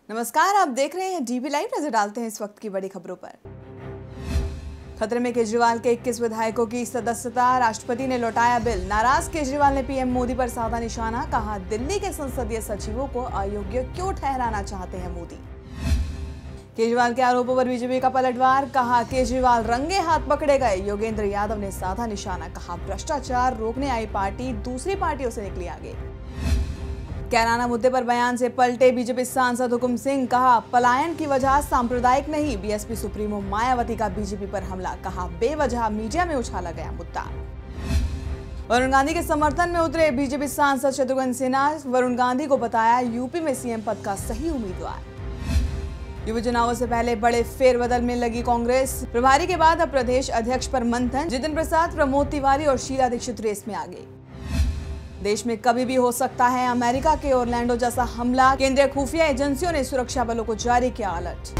नमस्कार, आप देख रहे हैं डीबी लाइव। नजर डालते हैं इस वक्त की बड़ी खबरों पर। खतरे में केजरीवाल के 21 विधायकों की सदस्यता, राष्ट्रपति ने लौटाया बिल। नाराज केजरीवाल ने पीएम मोदी पर साधा निशाना, कहा दिल्ली के संसदीय सचिवों को अयोग्य क्यों ठहराना चाहते हैं मोदी। केजरीवाल के आरोपों पर बीजेपी का पलटवार, कहा केजरीवाल रंगे हाथ पकड़े गए। योगेंद्र यादव ने साधा निशाना, कहा भ्रष्टाचार रोकने आई पार्टी दूसरी पार्टियों से निकली आगे। कैराना मुद्दे पर बयान से पलटे बीजेपी सांसद हुकुम सिंह, कहा पलायन की वजह सांप्रदायिक नहीं। बीएसपी सुप्रीमो मायावती का बीजेपी पर हमला, कहा बेवजह मीडिया में उछाला गया मुद्दा। वरुण गांधी के समर्थन में उतरे बीजेपी सांसद शत्रुघ्न सिन्हा, वरुण गांधी को बताया यूपी में सीएम पद का सही उम्मीदवार। यूपी चुनावों से पहले बड़े फेरबदल में लगी कांग्रेस, प्रभारी के बाद अब प्रदेश अध्यक्ष पर मंथन। जितिन प्रसाद, प्रमोद तिवारी और शीला दीक्षित रेस में आगे। देश में कभी भी हो सकता है अमेरिका के ओरलैंडो जैसा हमला, केंद्रीय खुफिया एजेंसियों ने सुरक्षा बलों को जारी किया अलर्ट।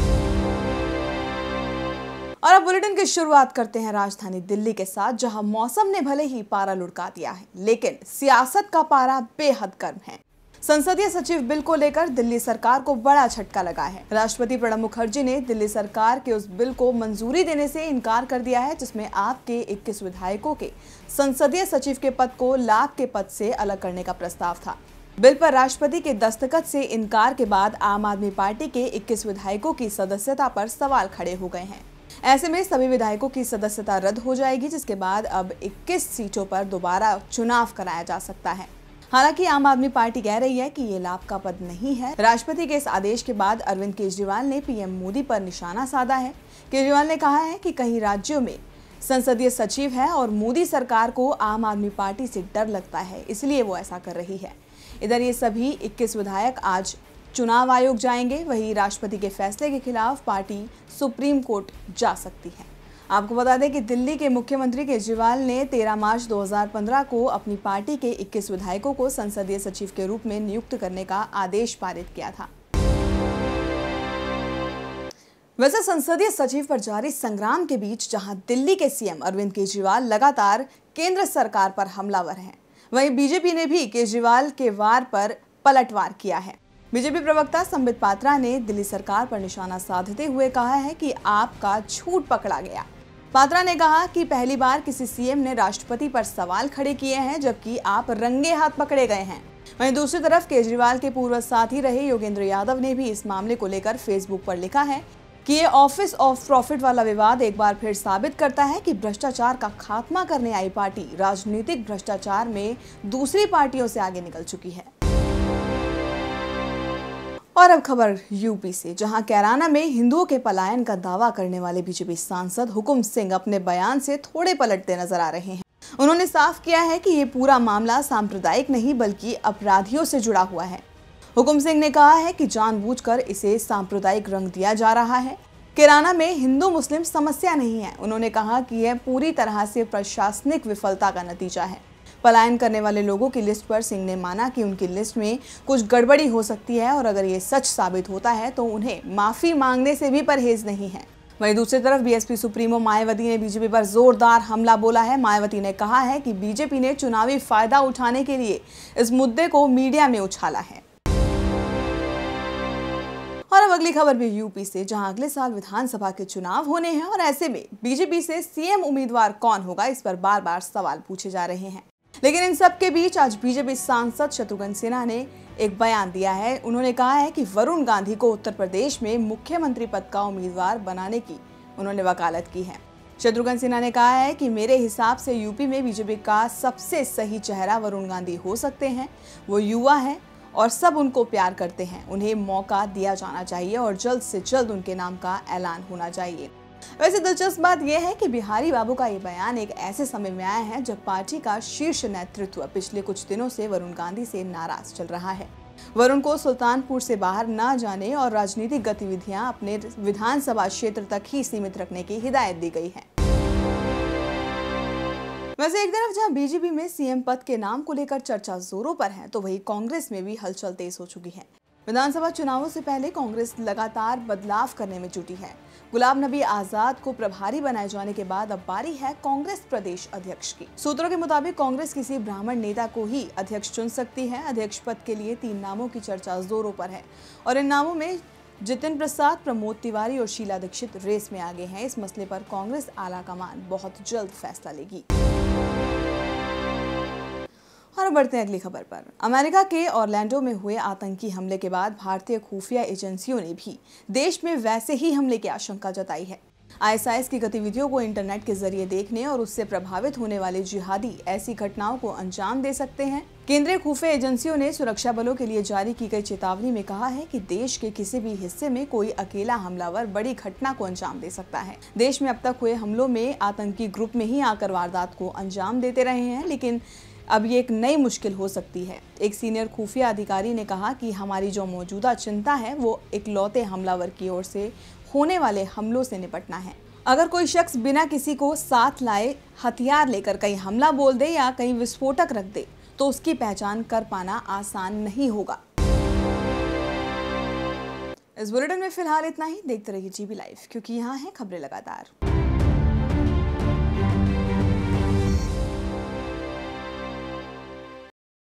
और अब बुलेटिन की शुरुआत करते हैं राजधानी दिल्ली के साथ, जहां मौसम ने भले ही पारा लुढ़का दिया है, लेकिन सियासत का पारा बेहद गर्म है। संसदीय सचिव बिल को लेकर दिल्ली सरकार को बड़ा झटका लगा है। राष्ट्रपति प्रणब मुखर्जी ने दिल्ली सरकार के उस बिल को मंजूरी देने से इनकार कर दिया है, जिसमें आप के 21 विधायकों के संसदीय सचिव के पद को लाभ के पद से अलग करने का प्रस्ताव था। बिल पर राष्ट्रपति के दस्तखत से इनकार के बाद आम आदमी पार्टी के 21 विधायकों की सदस्यता पर सवाल खड़े हो गए हैं। ऐसे में सभी विधायकों की सदस्यता रद्द हो जाएगी, जिसके बाद अब 21 सीटों पर दोबारा चुनाव कराया जा सकता है। हालांकि आम आदमी पार्टी कह रही है कि ये लाभ का पद नहीं है। राष्ट्रपति के इस आदेश के बाद अरविंद केजरीवाल ने पीएम मोदी पर निशाना साधा है। केजरीवाल ने कहा है कि कई राज्यों में संसदीय सचिव है और मोदी सरकार को आम आदमी पार्टी से डर लगता है, इसलिए वो ऐसा कर रही है। इधर ये सभी 21 विधायक आज चुनाव आयोग जाएंगे। वहीं राष्ट्रपति के फैसले के खिलाफ पार्टी सुप्रीम कोर्ट जा सकती है। आपको बता दें कि दिल्ली के मुख्यमंत्री केजरीवाल ने 13 मार्च 2015 को अपनी पार्टी के 21 विधायकों को संसदीय सचिव के रूप में नियुक्त करने का आदेश पारित किया था। वैसे संसदीय सचिव पर जारी संग्राम के बीच जहां दिल्ली के सीएम अरविंद केजरीवाल लगातार केंद्र सरकार पर हमलावर हैं, वहीं बीजेपी ने भी केजरीवाल के वार पर पलटवार किया है। बीजेपी प्रवक्ता संबित पात्रा ने दिल्ली सरकार पर निशाना साधते हुए कहा है कि आपका झूठ पकड़ा गया। पात्रा ने कहा कि पहली बार किसी सीएम ने राष्ट्रपति पर सवाल खड़े किए हैं, जबकि आप रंगे हाथ पकड़े गए हैं। वहीं दूसरी तरफ केजरीवाल के पूर्व साथी रहे योगेंद्र यादव ने भी इस मामले को लेकर फेसबुक पर लिखा है कि ये ऑफिस ऑफ प्रॉफिट वाला विवाद एक बार फिर साबित करता है कि भ्रष्टाचार का खात्मा करने आई पार्टी राजनीतिक भ्रष्टाचार में दूसरी पार्टियों से आगे निकल चुकी है। और अब खबर यूपी से, जहां कैराना में हिंदुओं के पलायन का दावा करने वाले बीजेपी सांसद हुकुम सिंह अपने बयान से थोड़े पलटते नजर आ रहे हैं। उन्होंने साफ किया है कि ये पूरा मामला सांप्रदायिक नहीं बल्कि अपराधियों से जुड़ा हुआ है। हुकुम सिंह ने कहा है कि जानबूझकर इसे सांप्रदायिक रंग दिया जा रहा है। कैराना में हिंदू मुस्लिम समस्या नहीं है। उन्होंने कहा कि यह पूरी तरह से प्रशासनिक विफलता का नतीजा है। पलायन करने वाले लोगों की लिस्ट पर सिंह ने माना कि उनकी लिस्ट में कुछ गड़बड़ी हो सकती है और अगर ये सच साबित होता है तो उन्हें माफी मांगने से भी परहेज नहीं है। वहीं दूसरी तरफ बीएसपी सुप्रीमो मायावती ने बीजेपी पर जोरदार हमला बोला है। मायावती ने कहा है कि बीजेपी ने चुनावी फायदा उठाने के लिए इस मुद्दे को मीडिया में उछाला है। और अब अगली खबर भी यूपी से, जहां अगले साल विधानसभा के चुनाव होने हैं और ऐसे में बीजेपी से सीएम उम्मीदवार कौन होगा, इस पर बार बार सवाल पूछे जा रहे हैं। लेकिन इन सब के बीच आज बीजेपी सांसद शत्रुघ्न सिन्हा ने एक बयान दिया है। उन्होंने कहा है कि वरुण गांधी को उत्तर प्रदेश में मुख्यमंत्री पद का उम्मीदवार बनाने की उन्होंने वकालत की है। शत्रुघ्न सिन्हा ने कहा है कि मेरे हिसाब से यूपी में बीजेपी का सबसे सही चेहरा वरुण गांधी हो सकते हैं। वो युवा हैं और सब उनको प्यार करते हैं। उन्हें मौका दिया जाना चाहिए और जल्द से जल्द उनके नाम का ऐलान होना चाहिए। वैसे दिलचस्प बात यह है कि बिहारी बाबू का ये बयान एक ऐसे समय में आया है जब पार्टी का शीर्ष नेतृत्व पिछले कुछ दिनों से वरुण गांधी से नाराज चल रहा है। वरुण को सुल्तानपुर से बाहर ना जाने और राजनीतिक गतिविधियां अपने विधानसभा क्षेत्र तक ही सीमित रखने की हिदायत दी गई है। वैसे एक तरफ जहां बीजेपी में सीएम पद के नाम को लेकर चर्चा जोरों पर है, तो वहीं कांग्रेस में भी हलचल तेज हो चुकी है। विधानसभा चुनावों से पहले कांग्रेस लगातार बदलाव करने में जुटी है। गुलाम नबी आजाद को प्रभारी बनाए जाने के बाद अब बारी है कांग्रेस प्रदेश अध्यक्ष की। सूत्रों के मुताबिक कांग्रेस किसी ब्राह्मण नेता को ही अध्यक्ष चुन सकती है। अध्यक्ष पद के लिए 3 नामों की चर्चा जोरों पर है और इन नामों में जितिन प्रसाद, प्रमोद तिवारी और शीला दीक्षित रेस में आगे हैं। इस मसले पर कांग्रेस आला कमान बहुत जल्द फैसला लेगी। और बढ़ते हैं अगली खबर पर। अमेरिका के ऑरलैंडो में हुए आतंकी हमले के बाद भारतीय खुफिया एजेंसियों ने भी देश में वैसे ही हमले की आशंका जताई है। आईएसआईएस की गतिविधियों को इंटरनेट के जरिए देखने और उससे प्रभावित होने वाले जिहादी ऐसी घटनाओं को अंजाम दे सकते हैं। केंद्रीय खुफिया एजेंसियों ने सुरक्षा बलों के लिए जारी की गई चेतावनी में कहा है कि देश के किसी भी हिस्से में कोई अकेला हमलावर बड़ी घटना को अंजाम दे सकता है। देश में अब तक हुए हमलों में आतंकी ग्रुप में ही आकर वारदात को अंजाम देते रहे हैं, लेकिन अब ये एक नई मुश्किल हो सकती है। एक सीनियर खुफिया अधिकारी ने कहा कि हमारी जो मौजूदा चिंता है वो इकलौते हमलावर की ओर से होने वाले हमलों से निपटना है। अगर कोई शख्स बिना किसी को साथ लाए हथियार लेकर कहीं हमला बोल दे या कहीं विस्फोटक रख दे तो उसकी पहचान कर पाना आसान नहीं होगा। इस बुलेटिन में फिलहाल इतना ही। देखते रहिए जीबी लाइव, क्योंकि यहाँ है खबरें लगातार।